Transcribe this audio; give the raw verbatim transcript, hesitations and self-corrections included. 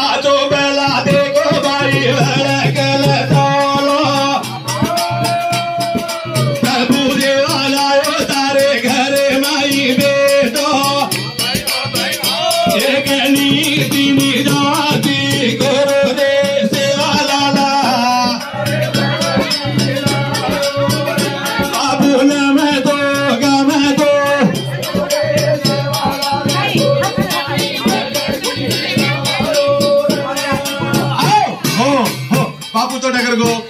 बाजो बेला देखो भाई भड़कल तोलो प्रभु देवा लायो तारे घरे माई बेटो एक नीति निजाती गुरु दे सेवा लाला बाबू न मैं दो गम दो बापू तो डगर गो